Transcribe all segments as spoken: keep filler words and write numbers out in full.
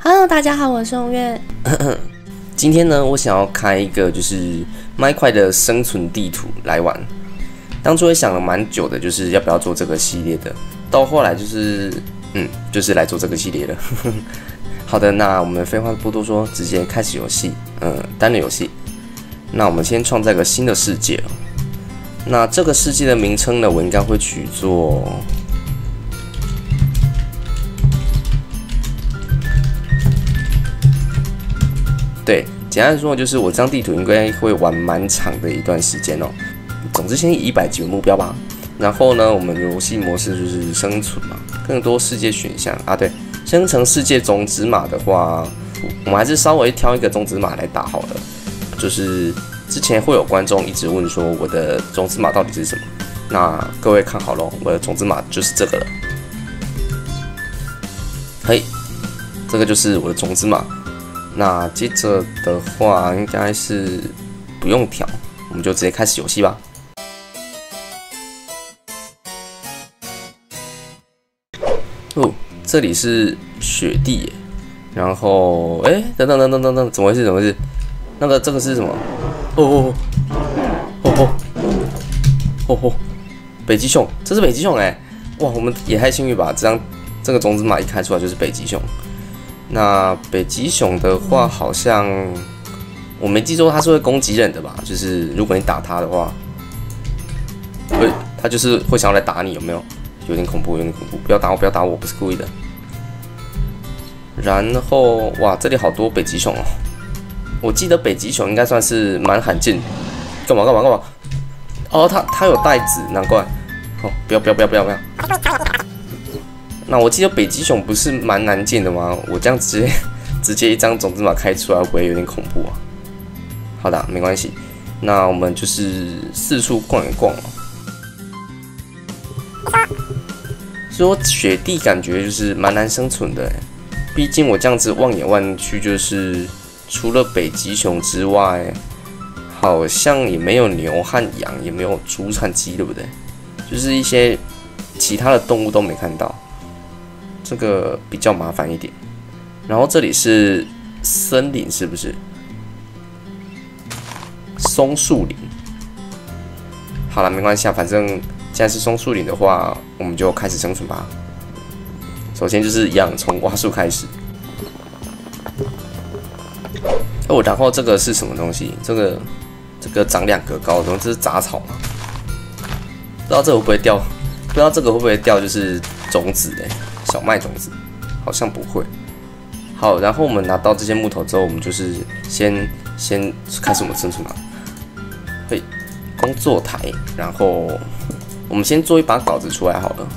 Hello， 大家好，我是红月。 今天呢，我想要开一个就是麦块的生存地图来玩。当初也想了蛮久的，就是要不要做这个系列的。到后来就是，嗯，就是来做这个系列了。好的，那我们废话不多说，直接开始游戏。嗯，单人游戏。那我们先创造一个新的世界。那这个世界的名称呢，我应该会取作。对，简单说就是我这张地图应该会玩蛮长的一段时间哦。总之先以一百级为目标吧。然后呢，我们游戏模式就是生存嘛，更多世界选项啊。对，生成世界种子码的话，我们还是稍微挑一个种子码来打好了。就是之前会有观众一直问说我的种子码到底是什么？那各位看好咯，我的种子码就是这个了。嘿，这个就是我的种子码。那接着的话，应该是不用调，我们就直接开始游戏吧。哦，这里是雪地耶，然后哎，等等等等等等，怎么回事？怎么回事？那个这个是什么？哦哦哦哦哦哦，北极熊，这是北极熊哎！哇，我们也太幸运吧！这张这个种子码一开出来就是北极熊。那北极熊的话，好像我没记错，它是会攻击人的吧？就是如果你打它的话，会它就是会想要来打你，有没有？有点恐怖，有点恐怖！不要打我，不要打我，不是故意的。然后哇，这里好多北极熊哦！我记得北极熊应该算是蛮罕见。干嘛干嘛干嘛？哦，它它有袋子，难怪。哦，不要不要不要不要不要！那我记得北极熊不是蛮难见的吗？我这样直接直接一张种子码开出来，会不会有点恐怖啊？好的，没关系。那我们就是四处逛一逛哦。说雪地感觉就是蛮难生存的，毕竟我这样子望眼望去，就是除了北极熊之外，好像也没有牛和羊，也没有猪和鸡，对不对？就是一些其他的动物都没看到。这个比较麻烦一点，然后这里是森林，是不是？松树林。好了，没关系啊，反正既然是松树林的话，我们就开始生存吧。首先就是一样，从挖树开始。哦，然后这个是什么东西？这个这个长两格高的东西，这是杂草吗？不知道这个会不会掉？不知道这个会不会掉？就是种子哎。小麦种子好像不会。好，然后我们拿到这些木头之后，我们就是先先开始我们生存嘛。对，工作台，然后我们先做一把镐子出来好了。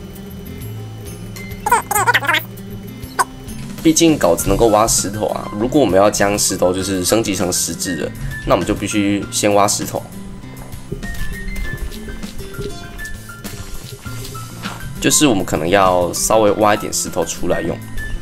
毕竟镐子能够挖石头啊。如果我们要将石头就是升级成石质的，那我们就必须先挖石头。就是我们可能要稍微挖一点石头出来用。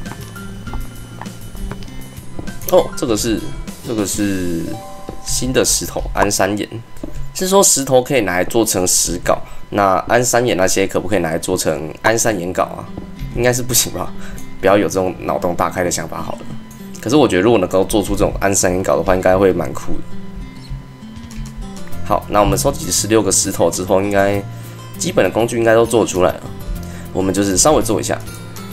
哦，这个是这个是新的石头安山岩，是说石头可以拿来做成石镐，那安山岩那些可不可以拿来做成安山岩镐啊？应该是不行吧？不要有这种脑洞大开的想法好了。可是我觉得如果能够做出这种安山岩镐的话，应该会蛮酷的。好，那我们收集十六个石头之后，应该基本的工具应该都做出来了。我们就是稍微做一下。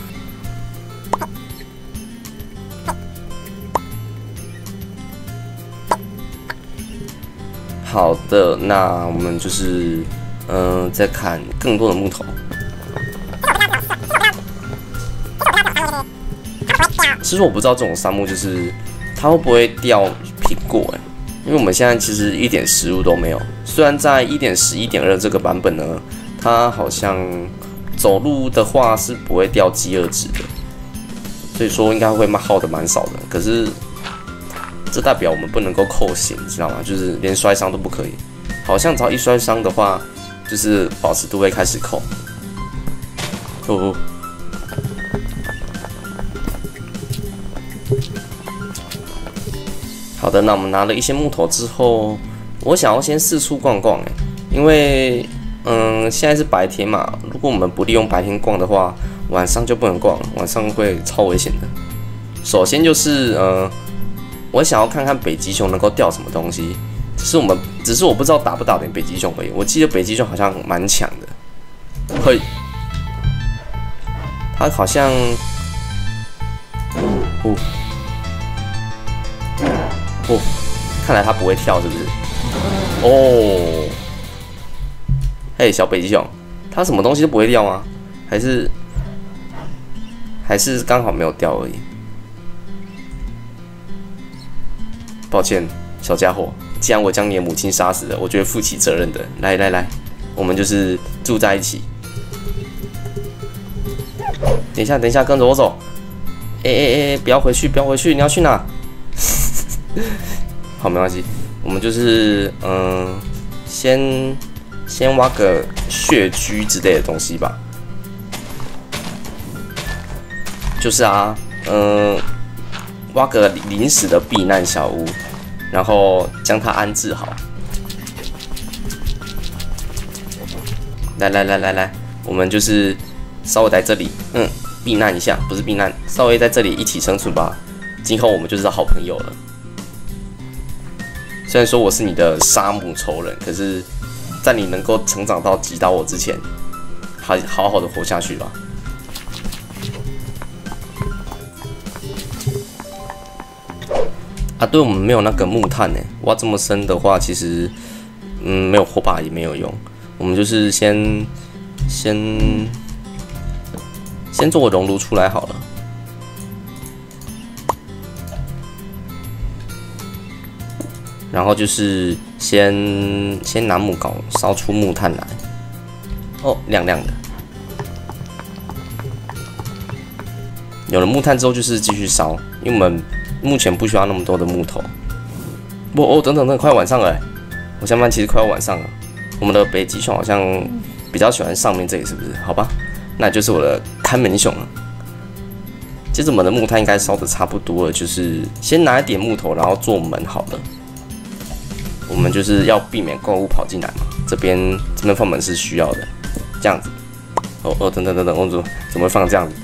好的，那我们就是嗯、呃，再砍更多的木头。其实我不知道这种杉木就是它会不会掉苹果哎，因为我们现在其实一点食物都没有。虽然在 一点十一点二 这个版本呢，它好像走路的话是不会掉饥饿值的，所以说应该会耗的蛮少的。可是这代表我们不能够扣血，你知道吗？就是连摔伤都不可以。好像只要一摔伤的话，就是保持度会开始扣。哦，好的，那我们拿了一些木头之后，我想要先四处逛逛，哎，因为。嗯，现在是白天嘛，如果我们不利用白天逛的话，晚上就不能逛，晚上会超危险的。 首先就是呃，我想要看看北极熊能够钓什么东西。只是我们，只是我不知道打不打得北极熊而已。我记得北极熊好像蛮强的。嘿，它好像，哦，哦，看来它不会跳，是不是？哦，嘿，小北极熊，它什么东西都不会掉吗？还是还是刚好没有掉而已？抱歉，小家伙，既然我将你的母亲杀死了，我就会负起责任的。来来来，我们就是住在一起。等一下，等一下，跟着我走。哎哎哎，不要回去，不要回去，你要去哪？好，没关系，我们就是嗯、呃，先先挖个穴居之类的东西吧。就是啊，嗯、呃，挖个临时的避难小屋，然后将它安置好。来来来来来，我们就是稍微在这里，嗯，避难一下，不是避难，稍微在这里一起生存吧。今后我们就是好朋友了。虽然说我是你的杀母仇人，可是，在你能够成长到击倒我之前，好好好的活下去吧。啊，对，我们没有那个木炭呢。挖这么深的话，其实，嗯，没有火把也没有用。我们就是先先先做个熔炉出来好了。然后就是先先拿木镐烧出木炭来。哦，亮亮的。有了木炭之后，就是继续烧，因为我们目前不需要那么多的木头。不哦，等等等，快晚上了，我下班其实快要晚上了。我们的北极熊好像比较喜欢上面这里，是不是？好吧，那就是我的看门熊了。接着我们的木炭应该烧的差不多了，就是先拿一点木头，然后做门好了。我们就是要避免怪物跑进来嘛，这边这边放门是需要的，这样子。哦哦，等等等等，我怎么怎么会放这样子？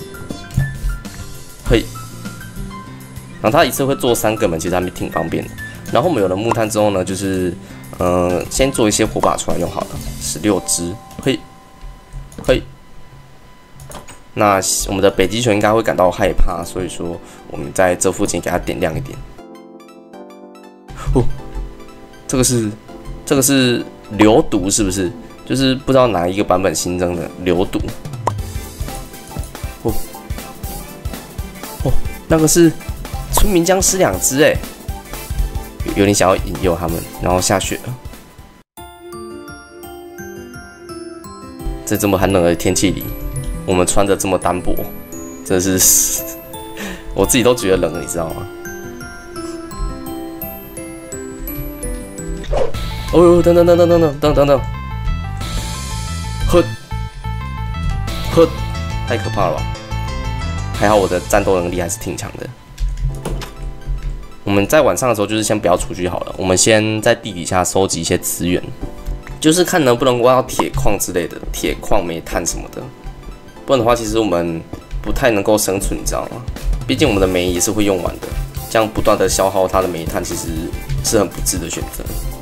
嘿，然后它一次会做三个门，其实还挺方便的。然后我们有了木炭之后呢，就是嗯、呃，先做一些火把出来用好了，十六支，嘿，嘿。那我们的北极熊应该会感到害怕，所以说我们在这附近给它点亮一点。哦，这个是这个是流毒是不是？就是不知道哪一个版本新增的流毒。哦哦，那个是村民僵尸两只哎。有点想要引诱他们，然后下雪了。在这么寒冷的天气里，我们穿着这么单薄，真的是我自己都觉得冷了，你知道吗？哦呦，等等等等等等等等等，呵呵，太可怕了吧！还好我的战斗能力还是挺强的。我们在晚上的时候，就是先不要出去好了，我们先在地底下收集一些资源，就是看能不能挖到铁矿之类的，铁矿、煤炭什么的。不然的话，其实我们不太能够生存，你知道吗？毕竟我们的煤也是会用完的，这样不断的消耗它的煤炭，其实是很不智的选择。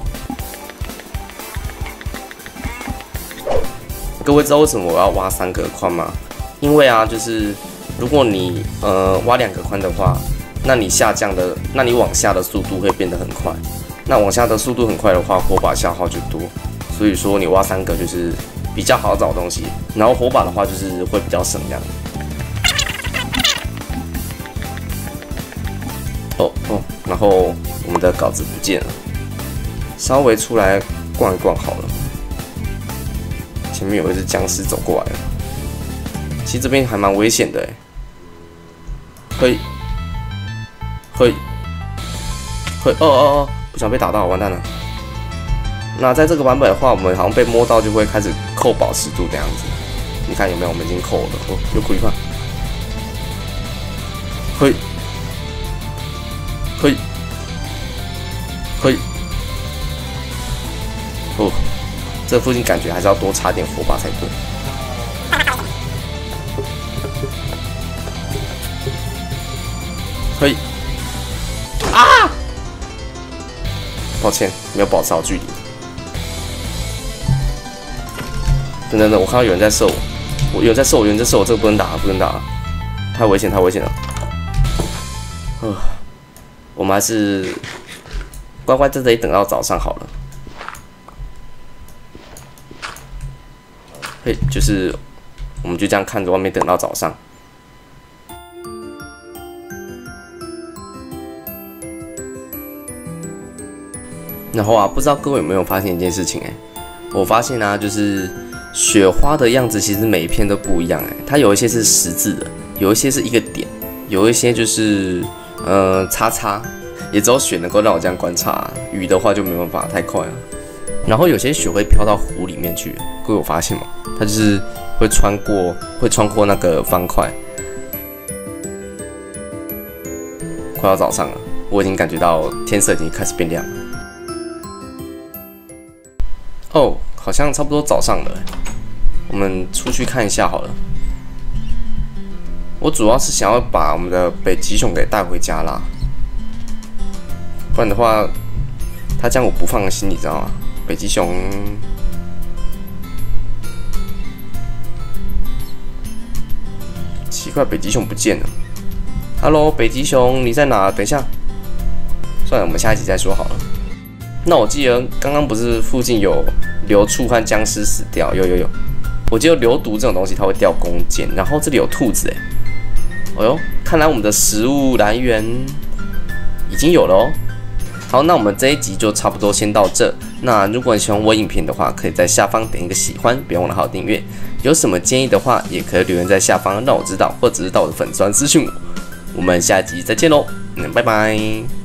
各位知道为什么我要挖三个宽吗？因为啊，就是如果你呃挖两个宽的话，那你下降的，那你往下的速度会变得很快。那往下的速度很快的话，火把消耗就多。所以说你挖三个就是比较好找东西，然后火把的话就是会比较省这样。哦哦，然后我们的稿子不见了，稍微出来逛一逛好了。前面有一只僵尸走过来了，其实这边还蛮危险的哎。嘿，嘿，嘿，哦哦哦，不想被打到，完蛋了。那在这个版本的话，我们好像被摸到就会开始扣保持度这样子。你看有没有？我们已经扣了，哦，又亏一半。嘿，嘿，嘿，哦。这附近感觉还是要多插点火把才对。 嘿，啊！抱歉，没有保持好距离。等等等，我看到有人在射我，我有人在射我，有人在射我，这个不能打，不能打，太危险，太危险了。呃，我们还是乖乖在这里等到早上好了。嘿，就是我们就这样看着外面等到早上。然后啊，不知道各位有没有发现一件事情、欸？哎，我发现啊，就是雪花的样子其实每一片都不一样、欸。哎，它有一些是十字的，有一些是一个点，有一些就是呃叉叉，也只有雪能够让我这样观察、啊。雨的话就没办法，太快了。然后有些雪会飘到湖里面去，各位有发现吗？它就是会穿过，会穿过那个方块。快到早上了，我已经感觉到天色已经开始变亮了。哦，好像差不多早上了，我们出去看一下好了。我主要是想要把我们的北极熊给带回家啦，不然的话，他这样我不放心，你知道吗？北极熊，奇怪，北极熊不见了。Hello， 北极熊，你在哪？等一下，算了，我们下一集再说好了。那我记得刚刚不是附近有流畜和僵尸死掉？有有有，我记得流毒这种东西它会掉弓箭，然后这里有兔子哎，哎呦，看来我们的食物来源已经有了哦。好，那我们这一集就差不多先到这。那如果你喜欢我影片的话，可以在下方点一个喜欢，别忘了还有订阅。有什么建议的话，也可以留言在下方让我知道，或者是到我的粉专私讯我。我们下集再见喽，嗯，拜拜。